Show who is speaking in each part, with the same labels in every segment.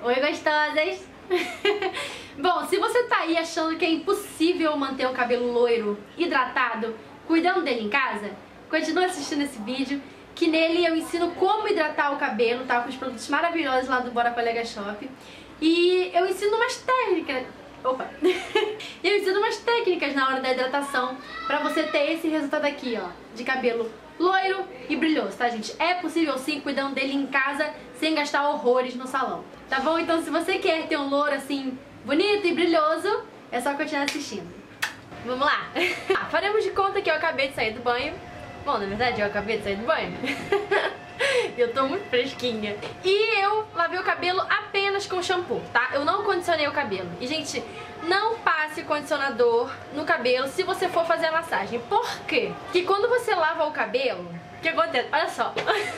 Speaker 1: Oi, gostosas! Bom, se você tá aí achando que é impossível manter o cabelo loiro, hidratado, cuidando dele em casa, continue assistindo esse vídeo, que nele eu ensino como hidratar o cabelo, tá? Com os produtos maravilhosos lá do Bora Colega Shop. E eu ensino umas técnicas... Opa! Eu ensino umas técnicas na hora da hidratação pra você ter esse resultado aqui, ó, de cabelo loiro e brilhoso, tá, gente? É possível sim, cuidando dele em casa, sem gastar horrores no salão, tá bom? Então se você quer ter um louro assim, bonito e brilhoso, é só continuar assistindo. Vamos lá! Faremos de conta que eu acabei de sair do banho. Bom, na verdade eu acabei de sair do banho. Eu tô muito fresquinha. E eu lavei o cabelo apenas com shampoo, tá? Eu não condicionei o cabelo. E, gente, não passe condicionador no cabelo se você for fazer a massagem. Por quê? Porque quando você lava o cabelo, o que acontece? Olha só.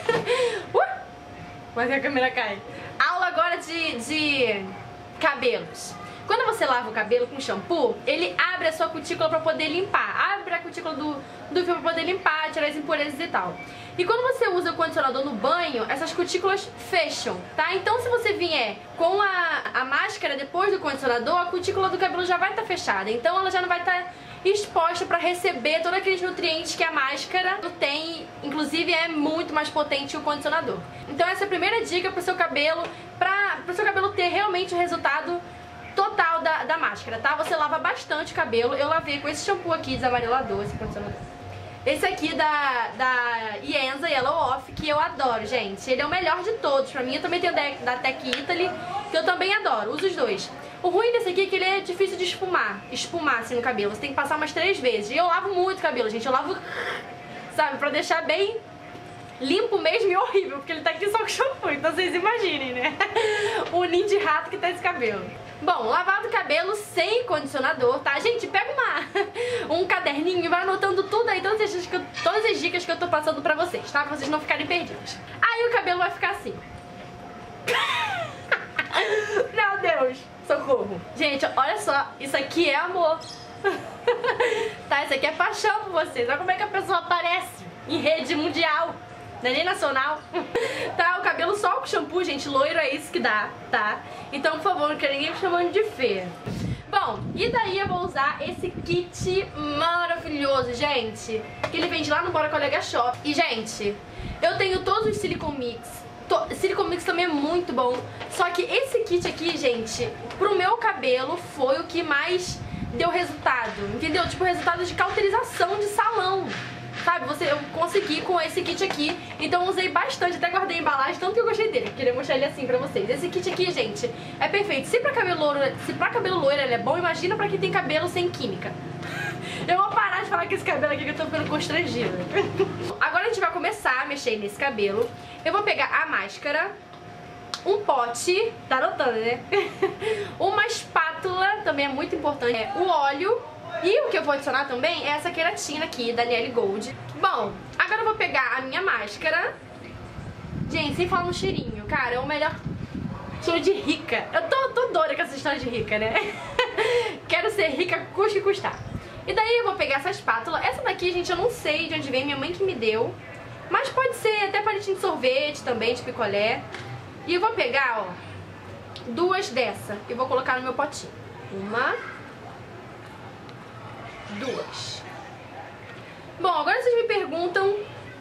Speaker 1: Mas a câmera cai. Aula agora de cabelos. Quando você lava o cabelo com shampoo, ele abre a sua cutícula pra poder limpar. Abre a cutícula do fio pra poder limpar, tirar as impurezas e tal. E quando você usa o condicionador no banho, essas cutículas fecham, tá? Então se você vier com a máscara depois do condicionador, a cutícula do cabelo já vai estar fechada. Então ela já não vai estar exposta pra receber todos aqueles nutrientes que a máscara tem. Inclusive é muito mais potente o condicionador. Então essa é a primeira dica pro seu cabelo, pro seu cabelo ter realmente o resultado total da máscara, tá? Você lava bastante o cabelo. Eu lavei com esse shampoo aqui desamarelador, esse condicionador. Esse aqui da Ienza Yellow Off, que eu adoro, gente. Ele é o melhor de todos pra mim. Eu também tenho da Tech Italy, que eu também adoro. Uso os dois. O ruim desse aqui é que ele é difícil de espumar assim no cabelo. Você tem que passar umas 3 vezes. E eu lavo muito o cabelo, gente. Eu lavo, sabe, pra deixar bem limpo mesmo e horrível, porque ele tá aqui só com shampoo. Então vocês imaginem, né? O ninho de rato que tá esse cabelo. Bom, lavado o cabelo sem condicionador, tá? Gente, pega um caderninho e vai anotando tudo aí, todas as dicas que eu tô passando pra vocês, tá? Pra vocês não ficarem perdidos. Aí o cabelo vai ficar assim. Meu Deus, socorro. Gente, olha só, isso aqui é amor. Tá, isso aqui é paixão por vocês. Olha como é que a pessoa aparece em rede mundial. Não é nem nacional. Tá, o cabelo só com shampoo, gente, loiro é isso que dá, tá? Então, por favor, não quero ninguém me chamando de feia. Bom, e daí eu vou usar esse kit maravilhoso, gente, que ele vende lá no Bora Colega Shop. E, gente, eu tenho todos os Silicon Mix. Silicon Mix também é muito bom. Só que esse kit aqui, gente, pro meu cabelo foi o que mais deu resultado, entendeu? Tipo, resultado de cauterização de salão. Sabe, eu consegui com esse kit aqui. Então eu usei bastante, até guardei a embalagem, tanto que eu gostei dele. Queria mostrar ele assim pra vocês. Esse kit aqui, gente, é perfeito. Se pra cabelo loiro ele é bom, imagina pra quem tem cabelo sem química. Eu vou parar de falar com esse cabelo aqui que eu tô ficando constrangida. Agora a gente vai começar a mexer nesse cabelo. Eu vou pegar a máscara, um pote, tá anotando, né? Uma espátula, também é muito importante. O óleo. E o que eu vou adicionar também é essa queratina aqui da Nelly Gold. Bom, agora eu vou pegar a minha máscara. Gente, sem falar no cheirinho, cara, é o melhor cheiro de rica. Eu tô doida com essa história de rica, né? Quero ser rica, custe que custar. E daí eu vou pegar essa espátula. Essa daqui, gente, eu não sei de onde vem, minha mãe que me deu. Mas pode ser até palitinho de sorvete também, de picolé. E eu vou pegar, ó, 2 dessa e vou colocar no meu potinho. 1, 2. Bom, agora vocês me perguntam...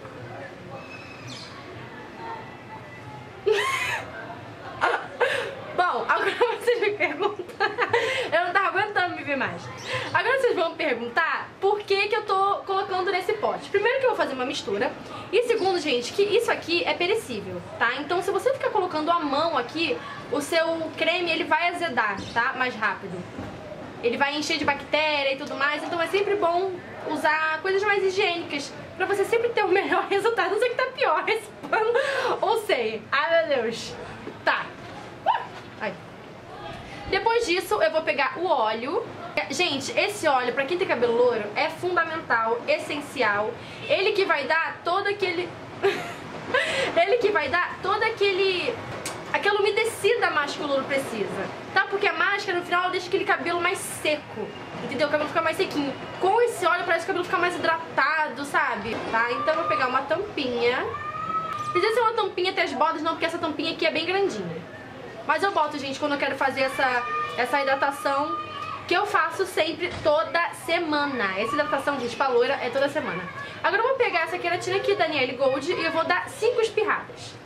Speaker 1: Bom, agora vocês me perguntam... Eu não tava aguentando me ver mais. Agora vocês vão me perguntar por que eu tô colocando nesse pote. Primeiro que eu vou fazer uma mistura. E segundo, gente, que isso aqui é perecível, tá? Então se você ficar colocando a mão aqui, o seu creme ele vai azedar, tá? Mais rápido. Ele vai encher de bactéria e tudo mais, então é sempre bom usar coisas mais higiênicas pra você sempre ter o melhor resultado. Não sei que tá pior esse pano ou sei. Ai, meu Deus. Tá. Ai. Depois disso, eu vou pegar o óleo. Gente, esse óleo, pra quem tem cabelo louro, é fundamental, essencial. Ele que vai dar todo aquele... Ele que vai dar todo aquela umedecida máscara que o louro precisa, tá? Porque a máscara no final deixa aquele cabelo mais seco, entendeu? O cabelo fica mais sequinho. Com esse óleo parece que o cabelo fica mais hidratado, sabe? Tá? Então eu vou pegar uma tampinha. Precisa ser uma tampinha até as bordas, não, porque essa tampinha aqui é bem grandinha. Mas eu boto, gente, quando eu quero fazer essa hidratação, que eu faço sempre toda semana. Essa hidratação, gente, pra loira é toda semana. Agora eu vou pegar essa queratina aqui, Daniele Gold, e eu vou dar 5 espirradas.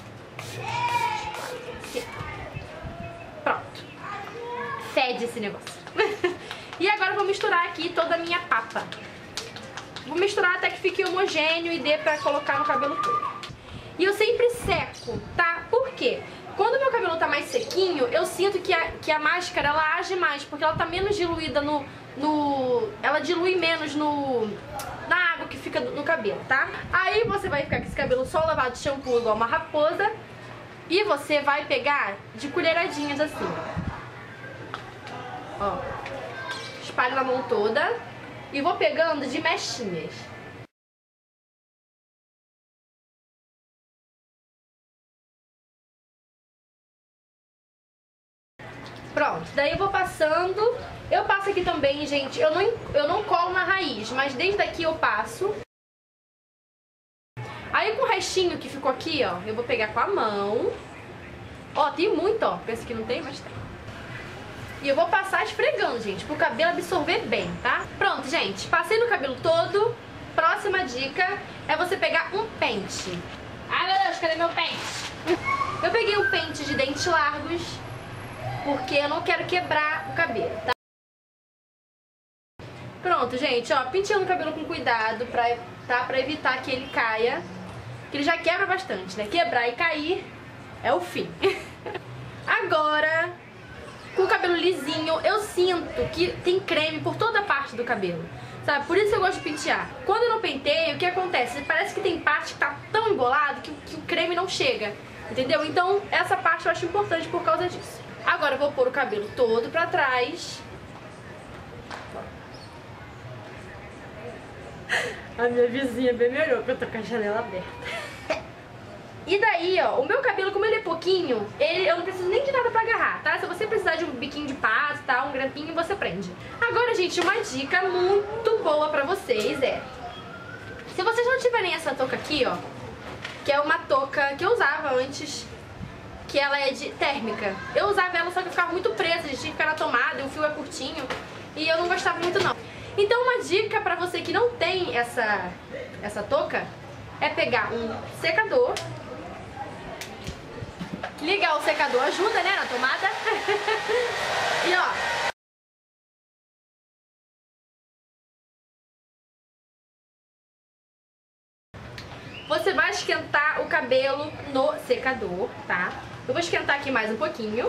Speaker 1: Pronto. Fede esse negócio. E agora eu vou misturar aqui toda a minha papa. Vou misturar até que fique homogêneo e dê pra colocar no cabelo todo. E eu sempre seco, tá? Por quê? Quando meu cabelo tá mais sequinho, eu sinto que a máscara, ela age mais, porque ela tá menos diluída ela dilui menos na água que fica no cabelo, tá? Aí você vai ficar com esse cabelo só lavado de shampoo igual uma raposa. E você vai pegar de colheradinhas assim. Ó. Espalho na mão toda. E vou pegando de mechinhas. Pronto, daí eu vou passando. Eu passo aqui também, gente, eu não colo na raiz, mas desde aqui eu passo. Aí com o restinho que ficou aqui, ó, eu vou pegar com a mão. Ó, tem muito, ó, pensa que não tem, mas tem. E eu vou passar esfregando, gente, pro cabelo absorver bem, tá? Pronto, gente, passei no cabelo todo. Próxima dica é você pegar um pente. Ai, meu Deus, cadê meu pente? Eu peguei um pente de dentes largos, porque eu não quero quebrar o cabelo, tá? Pronto, gente, ó, penteando o cabelo com cuidado pra evitar que ele caia. Que ele já quebra bastante, né? Quebrar e cair é o fim. Agora, com o cabelo lisinho, eu sinto que tem creme por toda a parte do cabelo, sabe? Por isso eu gosto de pentear. Quando eu não penteio, o que acontece? Parece que tem parte que tá tão embolado que o creme não chega, entendeu? Então, essa parte eu acho importante por causa disso. Agora eu vou pôr o cabelo todo pra trás. A minha vizinha bem melhor, porque eu tô com a janela aberta. E daí, ó, o meu cabelo, como ele é pouquinho, eu não preciso nem de nada pra agarrar, tá? Se você precisar de um biquinho de pato, tá? Um grampinho, você prende. Agora, gente, uma dica muito boa pra vocês é... Se vocês não tiverem essa touca aqui, ó, que é uma touca que eu usava antes, que ela é de térmica. Eu usava ela, só que eu ficava muito presa, a gente tinha que ficar na tomada, e o fio é curtinho, e eu não gostava muito, não. Então, uma dica pra você que não tem essa touca é pegar um secador. Ligar o secador ajuda, né, na tomada. E ó, você vai esquentar o cabelo no secador, tá? Eu vou esquentar aqui mais um pouquinho.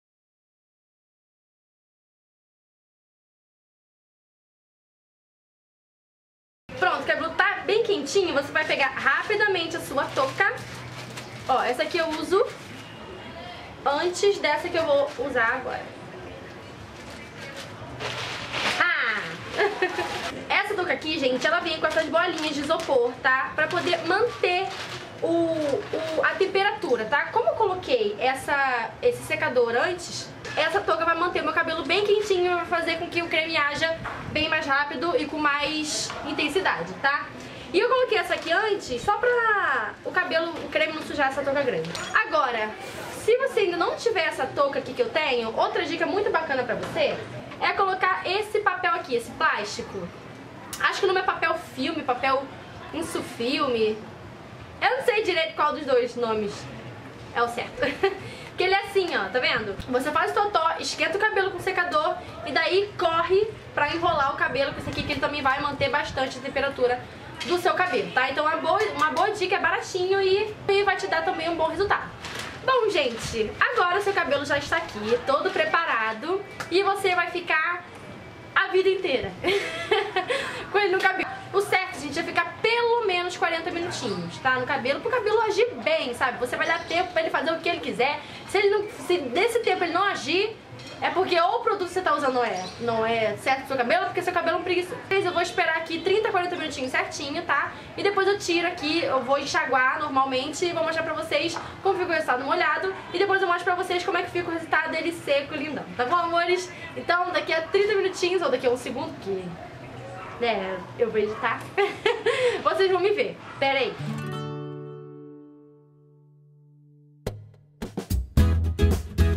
Speaker 1: Pronto, o cabelo tá bem quentinho, você vai pegar rapidamente a sua touca. Ó, essa aqui eu uso antes dessa que eu vou usar agora. Essa touca aqui, gente, ela vem com essas bolinhas de isopor, tá? Pra poder manter a temperatura, tá? Como eu coloquei esse secador antes, essa touca vai manter meu cabelo bem quentinho, vai fazer com que o creme haja bem mais rápido e com mais intensidade, tá? E eu coloquei essa aqui antes só pra o creme não sujar essa touca grande. Agora, se você ainda não tiver essa touca aqui que eu tenho, outra dica muito bacana pra você é colocar esse papel aqui, esse plástico. Acho que o nome é papel filme, papel insufilme. Eu não sei direito qual dos dois nomes é o certo. Porque ele é assim, ó, tá vendo? Você faz o totó, esquenta o cabelo com o secador e daí corre pra enrolar o cabelo com esse aqui, que ele também vai manter bastante a temperatura do seu cabelo, tá? Então uma boa dica, é baratinho e vai te dar também um bom resultado. Bom, gente, agora o seu cabelo já está aqui, todo preparado, e você vai ficar a vida inteira com ele no cabelo. O certo, gente, é ficar pelo menos 40 minutinhos, tá? No cabelo, pro cabelo agir bem, sabe? Você vai dar tempo pra ele fazer o que ele quiser. Se desse tempo ele não agir, é porque ou o produto que você tá usando não é certo pro seu cabelo, ou porque seu cabelo é um preguiçoso. Eu vou esperar aqui 30, 40 minutinhos certinho, tá? E depois eu tiro aqui, eu vou enxaguar normalmente e vou mostrar pra vocês como fica o resultado molhado. E depois eu mostro pra vocês como é que fica o resultado dele seco, lindão. Tá bom, amores? Então, daqui a 30 minutinhos, ou daqui a um segundo, porque... né, eu vou editar. Vocês vão me ver. Pera aí.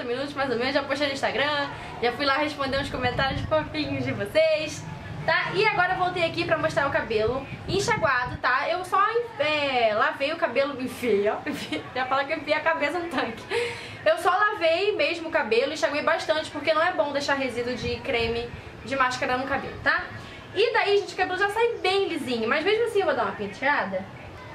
Speaker 1: 40 minutos mais ou menos, já postei no Instagram, já fui lá responder uns comentários fofinhos de vocês, tá? E agora eu voltei aqui pra mostrar o cabelo enxaguado, tá? Eu só lavei o cabelo, enfiei, ó, já fala que eu enfiei a cabeça no tanque. Eu só lavei mesmo o cabelo, enxaguei bastante, porque não é bom deixar resíduo de creme de máscara no cabelo, tá? E daí, gente, o cabelo já sai bem lisinho, mas mesmo assim eu vou dar uma penteada.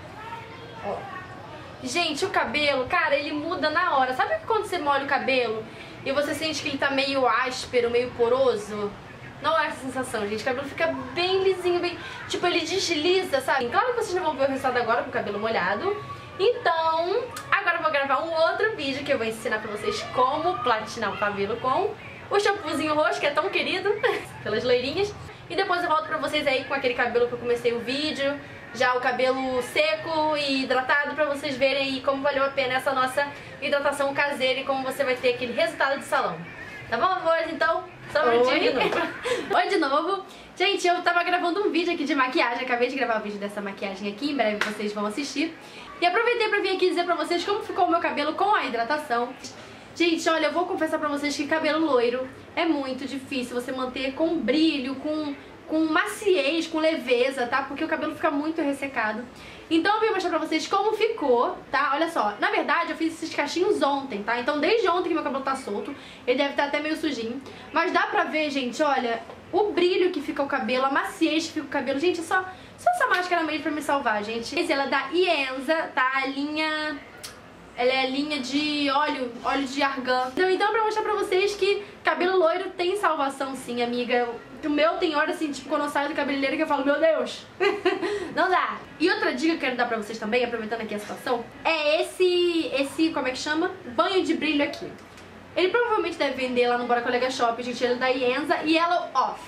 Speaker 1: Ó. Gente, o cabelo, cara, ele muda na hora. Sabe quando você molha o cabelo e você sente que ele tá meio áspero, meio poroso? Não é essa sensação, gente. O cabelo fica bem lisinho, bem... Tipo, ele desliza, sabe? Claro que vocês não vão ver o resultado agora com o cabelo molhado. Então, agora eu vou gravar um outro vídeo que eu vou ensinar pra vocês como platinar o cabelo com o shampoozinho roxo, que é tão querido pelas loirinhas. E depois eu volto pra vocês aí com aquele cabelo que eu comecei o vídeo, já o cabelo seco e hidratado, pra vocês verem aí como valeu a pena essa nossa hidratação caseira e como você vai ter aquele resultado de salão. Tá bom, amores? Então, só um minutinho de novo. Oi de novo. Gente, eu tava gravando um vídeo aqui de maquiagem, acabei de gravar o vídeo dessa maquiagem aqui, em breve vocês vão assistir. E aproveitei pra vir aqui dizer pra vocês como ficou o meu cabelo com a hidratação. Gente, olha, eu vou confessar pra vocês que cabelo loiro é muito difícil você manter com brilho, com maciez, com leveza, tá? Porque o cabelo fica muito ressecado. Então eu vim mostrar pra vocês como ficou, tá? Olha só, na verdade eu fiz esses cachinhos ontem, tá? Então desde ontem que meu cabelo tá solto, ele deve estar até meio sujinho. Mas dá pra ver, gente, olha, o brilho que fica o cabelo, a maciez que fica o cabelo. Gente, só essa máscara mesmo pra me salvar, gente. Essa ela é da Ienza, tá? A linha... Ela é a linha de óleo de argan. Então pra mostrar pra vocês que cabelo loiro tem salvação sim, amiga. O meu tem hora assim, tipo, quando eu saio do cabeleireiro que eu falo, meu Deus, não dá. E outra dica que eu quero dar pra vocês também, aproveitando aqui a situação, é esse, como é que chama? Banho de brilho aqui. Ele provavelmente deve vender lá no Bora Colega Shop, gente, ele é da Ienza e Yellow Off.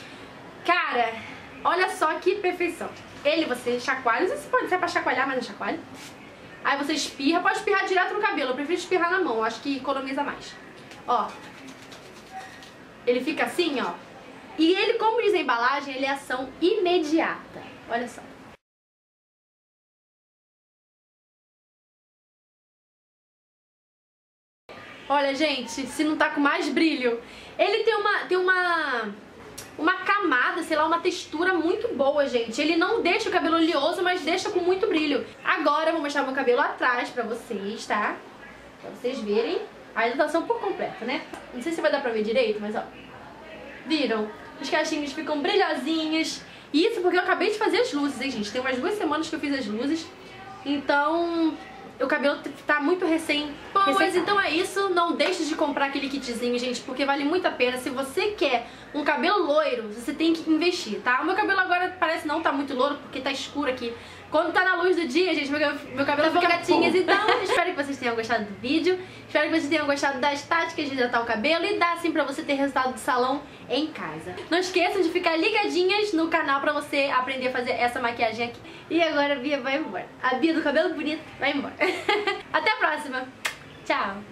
Speaker 1: Cara, olha só que perfeição. Ele você chacoalha, não sei se pode ser pra chacoalhar, mas é chacoalha. Aí você espirra, pode espirrar direto no cabelo, eu prefiro espirrar na mão, acho que economiza mais. Ó, ele fica assim, ó. E ele, como diz a embalagem, ele é ação imediata. Olha só. Olha, gente, se não tá com mais brilho. Ele tem uma camada, sei lá, uma textura muito boa, gente. Ele não deixa o cabelo oleoso, mas deixa com muito brilho. Agora eu vou mostrar meu cabelo atrás pra vocês, tá? Pra vocês verem a hidratação por completo, né? Não sei se vai dar pra ver direito, mas ó. Viram? Os cachinhos ficam brilhosinhos. Isso porque eu acabei de fazer as luzes, hein, gente? Tem umas 2 semanas que eu fiz as luzes. Então... o cabelo tá muito recém. Bom, mas então é isso. Não deixe de comprar aquele kitzinho, gente, porque vale muito a pena. Se você quer um cabelo loiro, você tem que investir, tá? O meu cabelo agora parece não tá muito loiro, porque tá escuro aqui. Quando tá na luz do dia, gente, meu cabelo fica gatinhas. Então, espero que vocês tenham gostado do vídeo. Espero que vocês tenham gostado das táticas de hidratar o cabelo e dar, assim, pra você ter resultado de salão em casa. Não esqueçam de ficar ligadinhas no canal pra você aprender a fazer essa maquiagem aqui. E agora a Bia vai embora. A Bia do cabelo bonito vai embora. Até a próxima. Tchau.